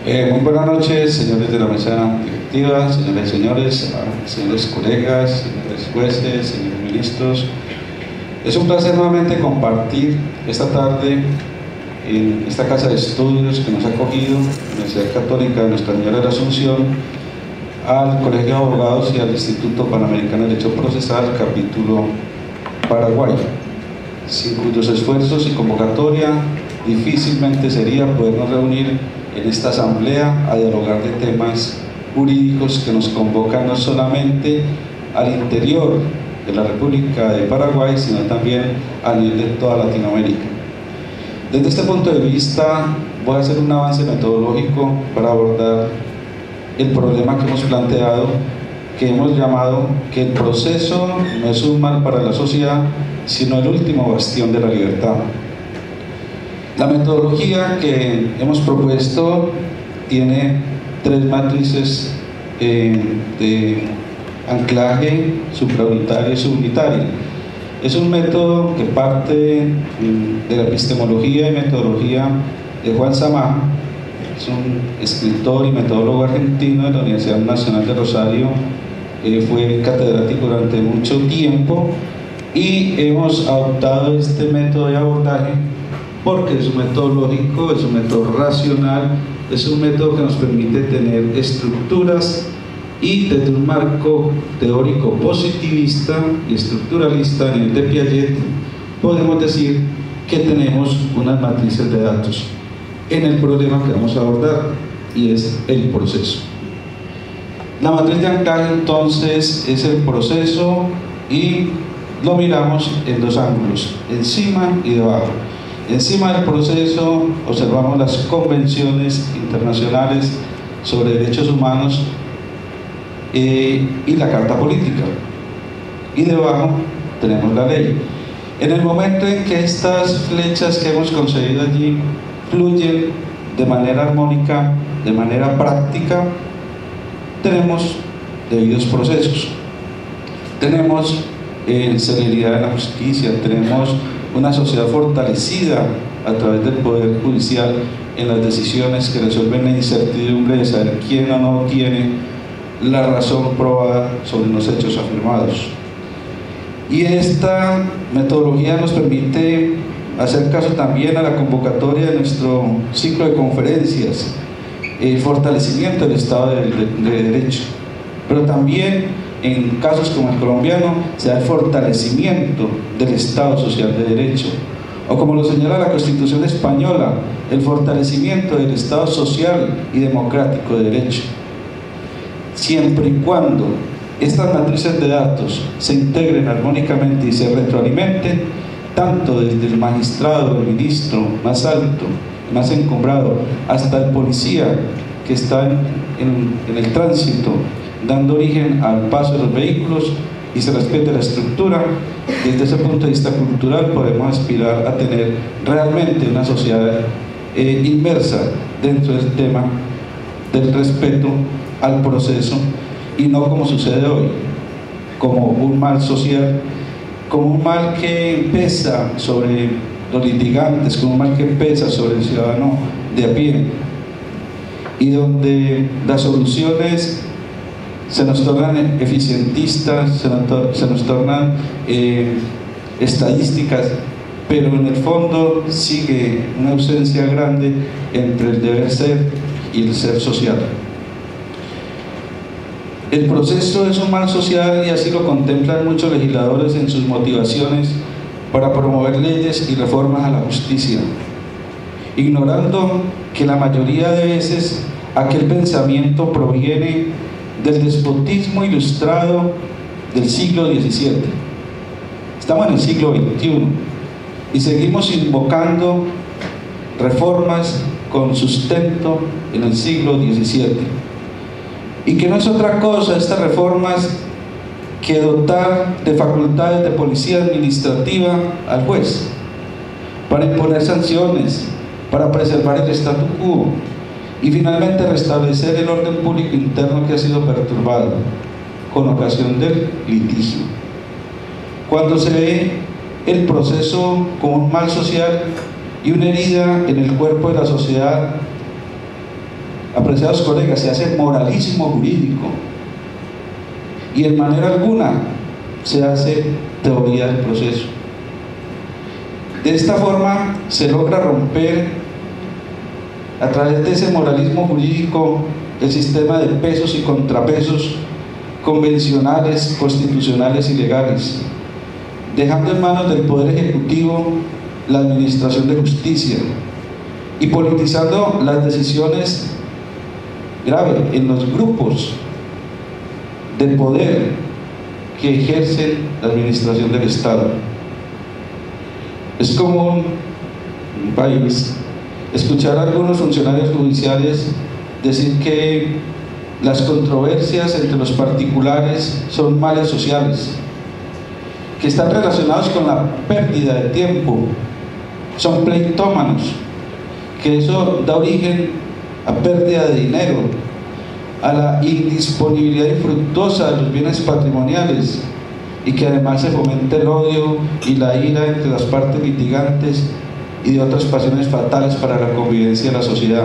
Muy buenas noches, señores de la mesa directiva, señores y señores, señores colegas, señores jueces, señores ministros. Es un placer nuevamente compartir esta tarde en esta casa de estudios que nos ha acogido, la Universidad Católica de Nuestra Señora de la Asunción, al Colegio de Abogados y al Instituto Panamericano de Derecho Procesal, capítulo Paraguay, sin cuyos esfuerzos y convocatoria difícilmente sería podernos reunir en esta asamblea a dialogar de temas jurídicos que nos convocan no solamente al interior de la República de Paraguay, sino también a nivel de toda Latinoamérica. Desde este punto de vista voy a hacer un avance metodológico para abordar el problema que hemos planteado, que hemos llamado que el proceso no es un mal para la sociedad, sino el último bastión de la libertad. La metodología que hemos propuesto tiene tres matrices de anclaje: supraunitaria y subunitaria. Es un método que parte de la epistemología y metodología de Juan Samá. Es un escritor y metodólogo argentino de la Universidad Nacional de Rosario. Fue catedrático durante mucho tiempo y hemos adoptado este método de abordaje porque es un método lógico, es un método racional, es un método que nos permite tener estructuras, y desde un marco teórico positivista y estructuralista a nivel de Piaget podemos decir que tenemos unas matrices de datos en el problema que vamos a abordar, y es el proceso. La matriz de anclaje entonces es el proceso y lo miramos en dos ángulos, encima y debajo. Encima del proceso observamos las convenciones internacionales sobre derechos humanos y la Carta Política, y debajo tenemos la ley. En el momento en que estas flechas que hemos concebido allí fluyen de manera armónica, de manera práctica, tenemos debidos procesos, tenemos celeridad en la justicia, tenemos una sociedad fortalecida a través del Poder Judicial en las decisiones que resuelven la incertidumbre de saber quién o no tiene la razón probada sobre los hechos afirmados. Y esta metodología nos permite hacer caso también a la convocatoria de nuestro ciclo de conferencias, el fortalecimiento del Estado de Derecho, pero también en casos como el colombiano se da el fortalecimiento del Estado Social de Derecho, o como lo señala la Constitución española, el fortalecimiento del Estado Social y Democrático de Derecho. Siempre y cuando estas matrices de datos se integren armónicamente y se retroalimenten, tanto desde el magistrado, el ministro más alto, más encumbrado, hasta el policía que está en el tránsito, dando origen al paso de los vehículos, y se respete la estructura, desde ese punto de vista cultural podemos aspirar a tener realmente una sociedad inmersa dentro del tema del respeto al proceso, y no como sucede hoy, como un mal social, como un mal que pesa sobre los litigantes, como un mal que pesa sobre el ciudadano de a pie, y donde las soluciones se nos tornan eficientistas, se nos tornan estadísticas, pero en el fondo sigue una ausencia grande entre el deber ser y el ser social. El proceso es un mal social, y así lo contemplan muchos legisladores en sus motivaciones para promover leyes y reformas a la justicia, ignorando que la mayoría de veces aquel pensamiento proviene del despotismo ilustrado del siglo XVII. Estamos en el siglo XXI y seguimos invocando reformas con sustento en el siglo XVII, y que no es otra cosa estas reformas que dotar de facultades de policía administrativa al juez para imponer sanciones, para preservar el statu quo y finalmente restablecer el orden público interno que ha sido perturbado con ocasión del litigio. Cuando se ve el proceso como un mal social y una herida en el cuerpo de la sociedad, apreciados colegas, se hace moralismo jurídico y en manera alguna se hace teoría del proceso. De esta forma se logra romper a través de ese moralismo jurídico el sistema de pesos y contrapesos convencionales, constitucionales y legales, dejando en manos del Poder Ejecutivo la administración de justicia y politizando las decisiones graves en los grupos de poder que ejercen la administración del Estado. Es común en un país escuchar a algunos funcionarios judiciales decir que las controversias entre los particulares son males sociales, que están relacionados con la pérdida de tiempo, son pleitómanos, que eso da origen a pérdida de dinero, a la indisponibilidad infructuosa de los bienes patrimoniales, y que además se fomenta el odio y la ira entre las partes litigantes y de otras pasiones fatales para la convivencia de la sociedad.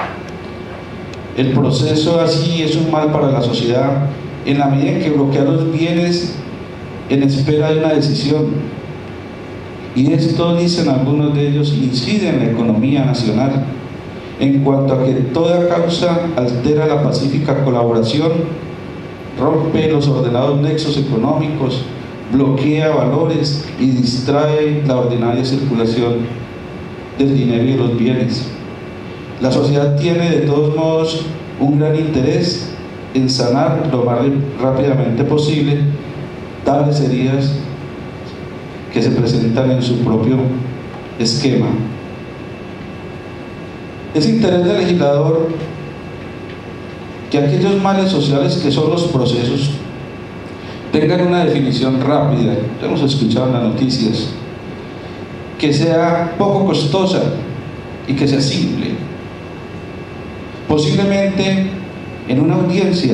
El proceso así es un mal para la sociedad en la medida en que bloquea los bienes en espera de una decisión, y esto, dicen algunos de ellos, incide en la economía nacional en cuanto a que toda causa altera la pacífica colaboración, rompe los ordenados nexos económicos, bloquea valores y distrae la ordinaria circulación del dinero y de los bienes. La sociedad tiene de todos modos un gran interés en sanar lo más rápidamente posible tales heridas que se presentan en su propio esquema. Es interés del legislador que aquellos males sociales que son los procesos tengan una definición rápida, lo hemos escuchado en las noticias, que sea poco costosa y que sea simple. Posiblemente en una audiencia,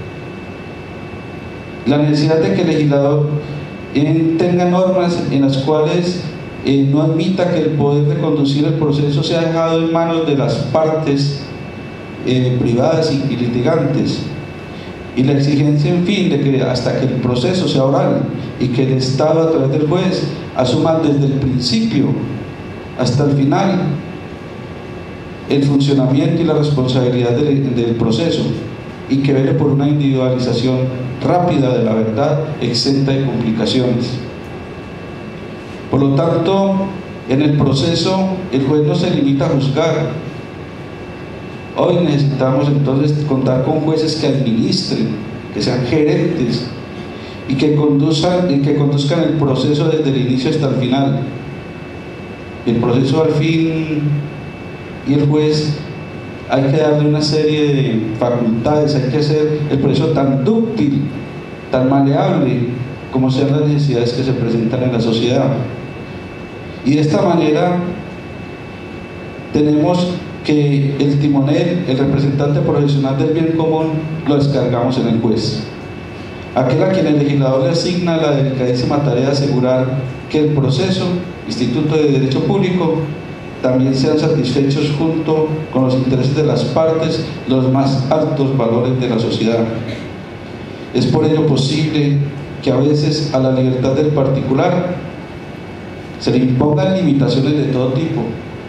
la necesidad de que el legislador tenga normas en las cuales no admita que el poder de conducir el proceso sea dejado en manos de las partes privadas y litigantes, y la exigencia, en fin, de que hasta que el proceso sea oral y que el Estado a través del juez asuma desde el principio hasta el final el funcionamiento y la responsabilidad del proceso, y que vele por una individualización rápida de la verdad, exenta de complicaciones. Por lo tanto, en el proceso el juez no se limita a juzgar. Hoy necesitamos entonces contar con jueces que administren, que sean gerentes y que conduzcan el proceso desde el inicio hasta el final. El proceso al fin, y el juez, hay que darle una serie de facultades, hay que hacer el proceso tan dúctil, tan maleable como sean las necesidades que se presentan en la sociedad. Y de esta manera tenemos que el timonel, el representante profesional del bien común, lo descargamos en el juez, aquel a quien el legislador le asigna la delicadísima tarea de asegurar que el proceso, instituto de derecho público, también sean satisfechos junto con los intereses de las partes los más altos valores de la sociedad. Es por ello posible que a veces a la libertad del particular se le impongan limitaciones de todo tipo,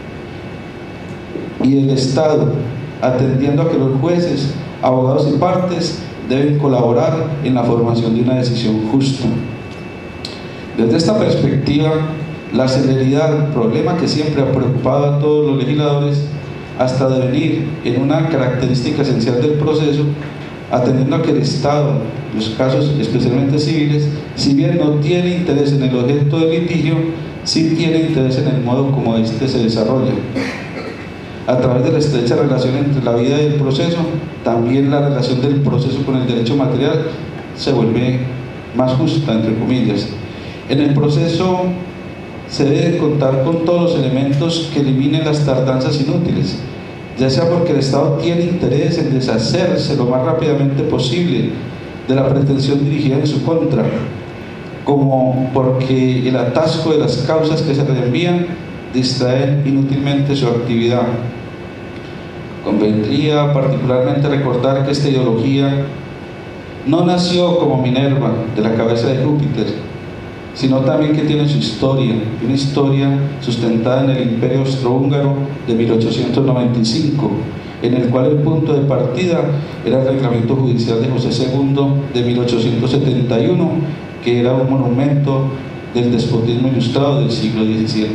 y el Estado, atendiendo a que los jueces, abogados y partes deben colaborar en la formación de una decisión justa. Desde esta perspectiva, la celeridad, problema que siempre ha preocupado a todos los legisladores, hasta devenir en una característica esencial del proceso, atendiendo a que el Estado, en los casos especialmente civiles, si bien no tiene interés en el objeto del litigio, sí tiene interés en el modo como éste se desarrolla. A través de la estrecha relación entre la vida y el proceso, también la relación del proceso con el derecho material se vuelve más justa, entre comillas. En el proceso se debe contar con todos los elementos que eliminen las tardanzas inútiles, ya sea porque el Estado tiene interés en deshacerse lo más rápidamente posible de la pretensión dirigida en su contra, como porque el atasco de las causas que se reenvían distraen inútilmente su actividad. Convendría particularmente recordar que esta ideología no nació como Minerva de la cabeza de Júpiter, sino también que tiene su historia, una historia sustentada en el Imperio Austrohúngaro de 1895, en el cual el punto de partida era el reglamento judicial de José II de 1871, que era un monumento del despotismo ilustrado del siglo XVII.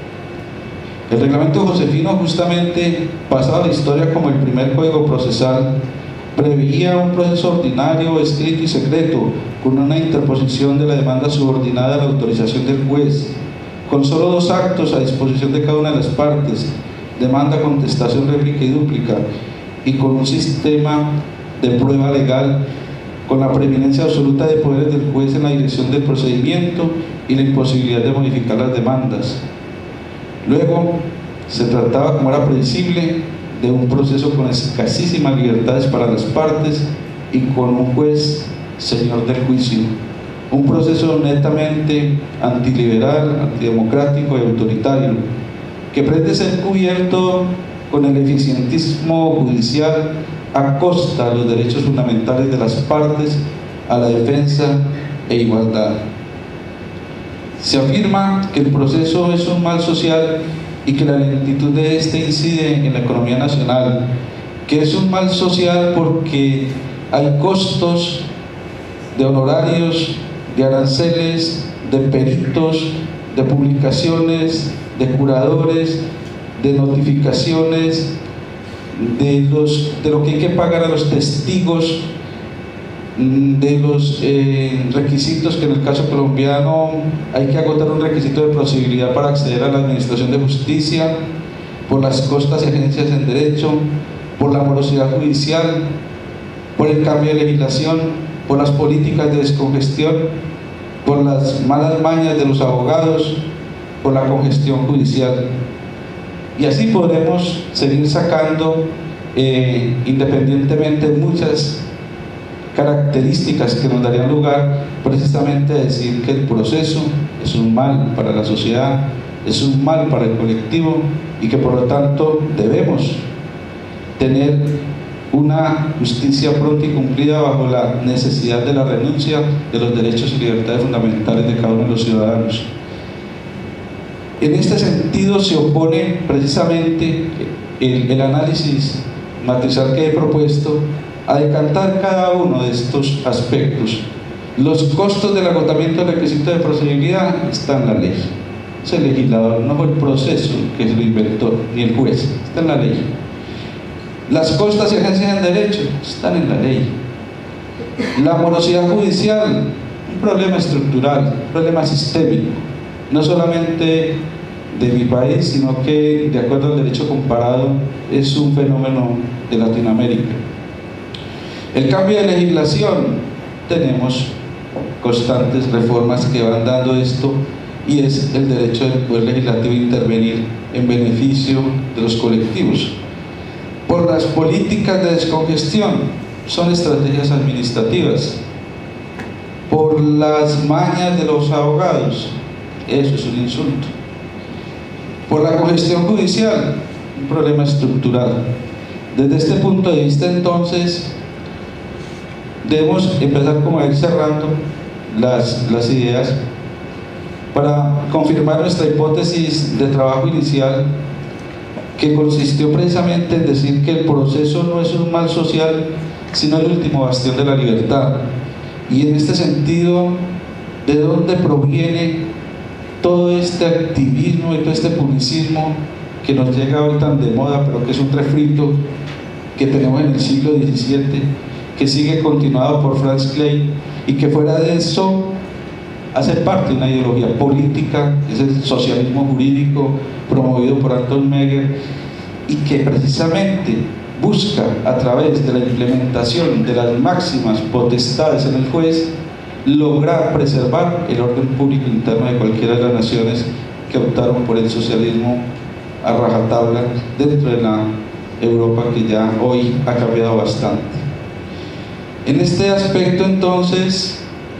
El reglamento josefino, justamente pasado a la historia como el primer código procesal, preveía un proceso ordinario, escrito y secreto, con una interposición de la demanda subordinada a la autorización del juez, con solo 2 actos a disposición de cada una de las partes: demanda, contestación, réplica y dúplica, y con un sistema de prueba legal, con la preeminencia absoluta de poderes del juez en la dirección del procedimiento y la imposibilidad de modificar las demandas. Luego, se trataba, como era previsible, de un proceso con escasísimas libertades para las partes y con un juez señor del juicio. Un proceso netamente antiliberal, antidemocrático y autoritario, que pretende ser cubierto con el eficientismo judicial a costa de los derechos fundamentales de las partes a la defensa e igualdad. Se afirma que el proceso es un mal social y que la lentitud de este incide en la economía nacional, que es un mal social porque hay costos de honorarios, de aranceles, de peritos, de publicaciones, de curadores, de notificaciones, de lo que hay que pagar a los testigos, de los requisitos, que en el caso colombiano hay que agotar un requisito de posibilidad para acceder a la administración de justicia, por las costas y agencias en derecho, por la morosidad judicial, por el cambio de legislación, por las políticas de descongestión, por las malas mañas de los abogados, por la congestión judicial. Y así podremos seguir sacando independientemente muchas características que nos darían lugar precisamente a decir que el proceso es un mal para la sociedad, es un mal para el colectivo, y que por lo tanto debemos tener una justicia pronta y cumplida bajo la necesidad de la renuncia de los derechos y libertades fundamentales de cada uno de los ciudadanos. En este sentido se opone precisamente el análisis matrizal que he propuesto a decantar cada uno de estos aspectos. Los costos del agotamiento del requisito de procedibilidad están en la ley. Es el legislador, no fue el proceso que se lo inventó, ni el juez, está en la ley. Las costas y agencias en derecho están en la ley. La morosidad judicial, un problema estructural, un problema sistémico, no solamente de mi país, sino que de acuerdo al derecho comparado es un fenómeno de Latinoamérica. El cambio de legislación, tenemos constantes reformas que van dando esto, y es el derecho del Poder Legislativo a intervenir en beneficio de los colectivos. Por las políticas de descongestión, son estrategias administrativas. Por las mañas de los abogados, eso es un insulto. Por la congestión judicial, un problema estructural. Desde este punto de vista, entonces, debemos empezar como a ir cerrando las ideas para confirmar nuestra hipótesis de trabajo inicial, que consistió precisamente en decir que el proceso no es un mal social, sino el último bastión de la libertad. Y en este sentido, ¿de dónde proviene todo este activismo y todo este publicismo que nos llega hoy tan de moda, pero que es un refrito que tenemos en el siglo XVII, que sigue continuado por Franz Klein, y que fuera de eso hace parte de una ideología política, es el socialismo jurídico promovido por Anton Meyer, y que precisamente busca, a través de la implementación de las máximas potestades en el juez, lograr preservar el orden público interno de cualquiera de las naciones que optaron por el socialismo a rajatabla dentro de la Europa que ya hoy ha cambiado bastante. En este aspecto, entonces,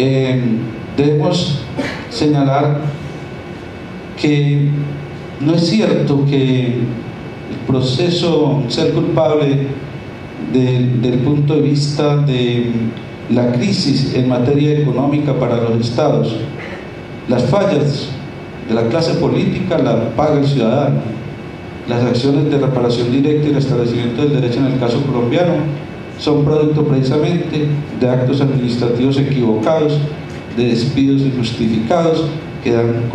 debemos señalar que no es cierto que el proceso ser culpable del punto de vista de la crisis en materia económica para los estados. Las fallas de la clase política la paga el ciudadano. Las acciones de reparación directa y restablecimiento del derecho en el caso colombiano son producto precisamente de actos administrativos equivocados, de despidos injustificados que dan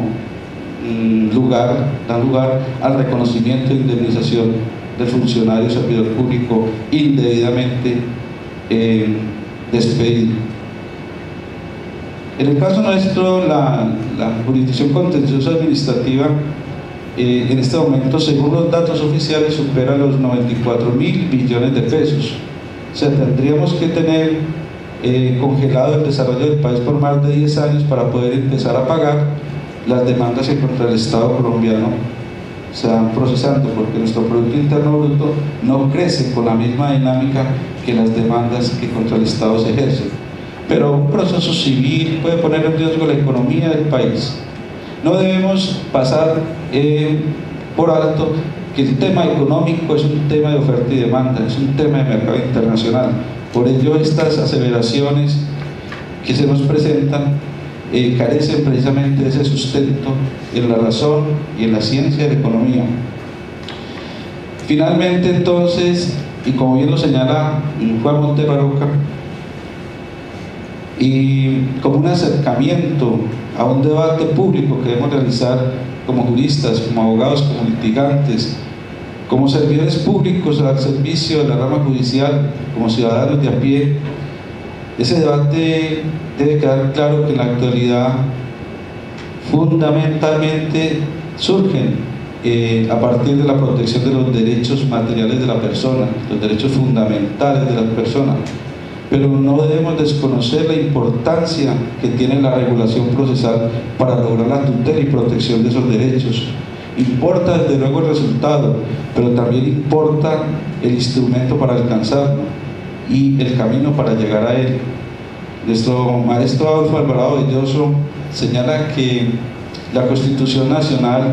lugar al reconocimiento e indemnización del funcionario servidor público indebidamente despedido. En el caso nuestro, la jurisdicción contenciosa administrativa en este momento, según los datos oficiales, supera los 94.000 billones de pesos. O sea, tendríamos que tener congelado el desarrollo del país por más de 10 años para poder empezar a pagar las demandas que contra el Estado colombiano se van procesando, porque nuestro Producto Interno Bruto no crece con la misma dinámica que las demandas que contra el Estado se ejercen. Pero un proceso civil puede poner en riesgo la economía del país. No debemos pasar por alto que el tema económico es un tema de oferta y demanda, es un tema de mercado internacional. Por ello, estas aseveraciones que se nos presentan carecen precisamente de ese sustento en la razón y en la ciencia de la economía. Finalmente, entonces, y como bien lo señala Juan Monteroca, y como un acercamiento a un debate público que debemos realizar como juristas, como abogados, como litigantes, como servidores públicos al servicio de la rama judicial, como ciudadanos de a pie, ese debate debe quedar claro que en la actualidad fundamentalmente surgen a partir de la protección de los derechos materiales de la persona, los derechos fundamentales de la persona. Pero no debemos desconocer la importancia que tiene la regulación procesal para lograr la tutela y protección de esos derechos. Importa desde luego el resultado, pero también importa el instrumento para alcanzarlo y el camino para llegar a él. Nuestro maestro Adolfo Alvarado Belloso señala que la Constitución Nacional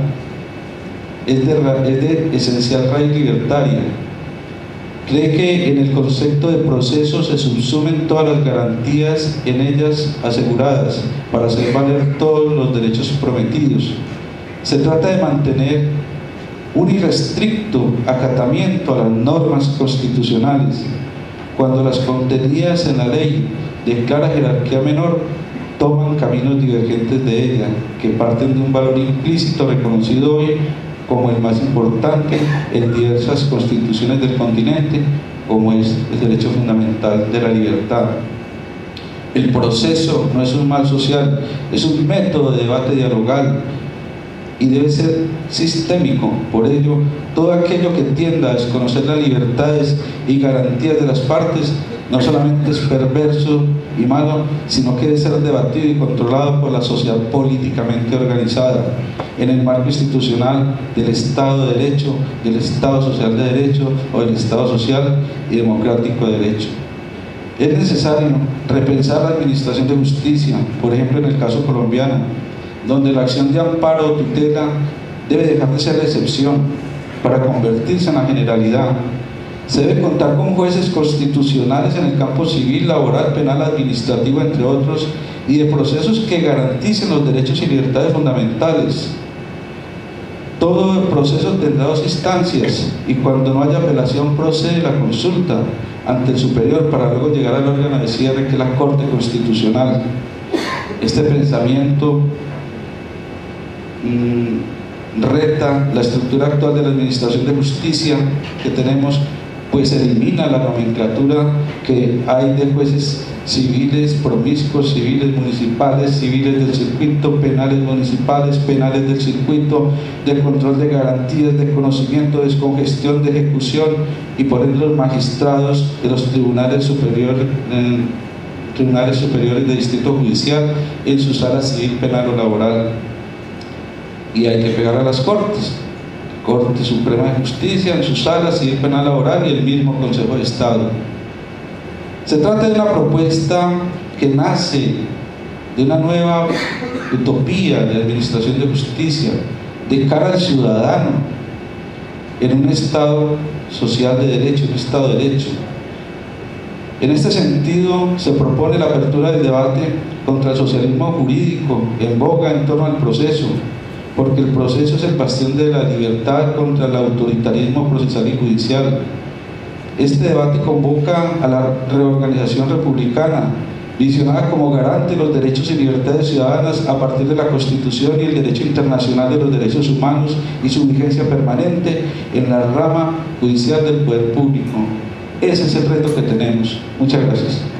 es de esencial raíz libertaria. Cree que en el concepto de proceso se subsumen todas las garantías en ellas aseguradas para hacer valer todos los derechos prometidos. Se trata de mantener un irrestricto acatamiento a las normas constitucionales. Cuando las contenidas en la ley de clara jerarquía menor toman caminos divergentes de ella, que parten de un valor implícito reconocido hoy como el más importante en diversas constituciones del continente, como es el derecho fundamental de la libertad. El proceso no es un mal social, es un método de debate dialogal y debe ser sistémico. Por ello, todo aquello que tienda a desconocer las libertades y garantías de las partes no solamente es perverso y malo, sino que debe ser debatido y controlado por la sociedad políticamente organizada en el marco institucional del Estado de Derecho, del Estado Social de Derecho o del Estado Social y Democrático de Derecho. Es necesario repensar la administración de justicia, por ejemplo en el caso colombiano, donde la acción de amparo o tutela debe dejar de ser la excepción para convertirse en la generalidad. Se debe contar con jueces constitucionales en el campo civil, laboral, penal, administrativo, entre otros, y de procesos que garanticen los derechos y libertades fundamentales. Todo el proceso tendrá dos instancias y cuando no haya apelación procede la consulta ante el superior para luego llegar al órgano de cierre, que es la Corte Constitucional. Este pensamiento reta la estructura actual de la administración de justicia que tenemos, pues elimina la nomenclatura que hay de jueces civiles, promiscuos, civiles municipales, civiles del circuito, penales municipales, penales del circuito, de control de garantías, de conocimiento, descongestión, de ejecución, y por ende los magistrados de los tribunales superiores de distrito judicial en su sala civil, penal o laboral. Y hay que pegar a las Cortes, Corte Suprema de Justicia en su sala civil, penal, laboral, y el mismo Consejo de Estado. Se trata de una propuesta que nace de una nueva utopía de administración de justicia de cara al ciudadano. en un Estado social de derecho, un Estado de derecho. En este sentido, se propone la apertura del debate contra el socialismo jurídico en boga en torno al proceso, porque el proceso es el bastión de la libertad contra el autoritarismo procesal y judicial. Este debate convoca a la reorganización republicana, visionada como garante de los derechos y libertades ciudadanas a partir de la Constitución y el derecho internacional de los derechos humanos y su vigencia permanente en la rama judicial del poder público. Ese es el reto que tenemos. Muchas gracias.